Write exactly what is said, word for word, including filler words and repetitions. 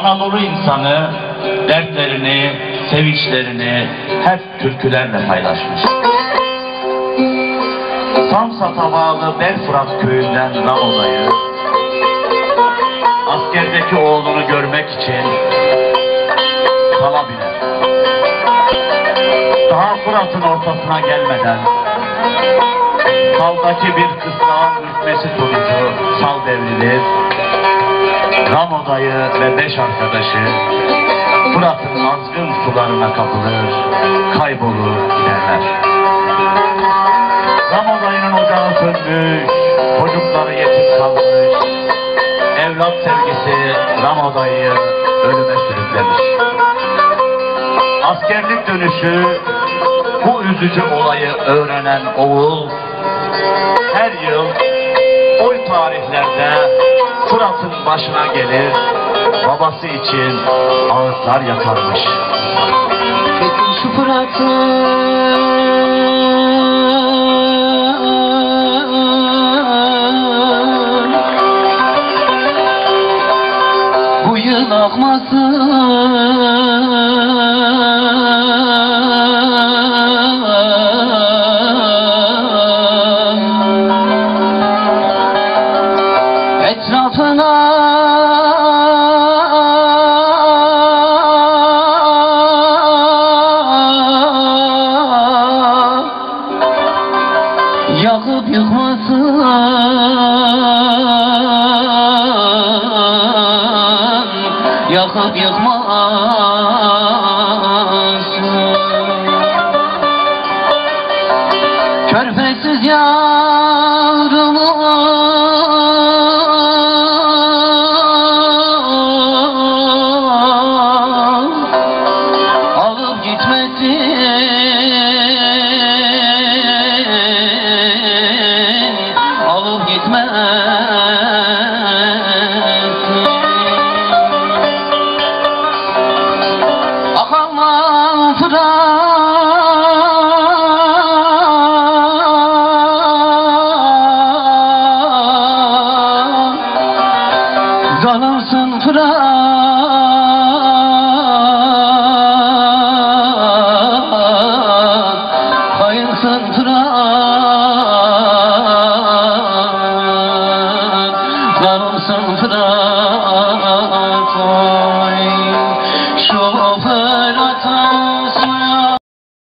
Anadolu insanı dertlerini, sevinçlerini hep türkülerle paylaşmış. Samsat'a bağlı Belfırat köyünden Ramoda'yı askerdeki oğlunu görmek için sala biner. Daha Fırat'ın ortasına gelmeden saldaki bir kısrağın ürkmesi sonucu sal devrilir. Ramoda'yı ve beş arkadaşı Fırat'ın azgın sularına kapılır, kaybolur giderler. Ramoda'nın ocağı sönmüş, çocukları yetim kalmış, evlat sevgisi Ramoda'yı ölüme sürüklemiş. Askerlik dönüşü bu üzücü olayı öğrenen oğul her yıl o tarihlerde Fırat'ın başına gelir, babası için ağıtlar yakarmış. Şu Fırat'ı bu yıl akmasın, etrafına yakıp yıkmasın, yakıp yıkmasın. Körfeksiz yavrumu alıp gitmesin, alıp gitmesin. Akalma Fırat, kalırsın Fırat, kayırsın Fırat.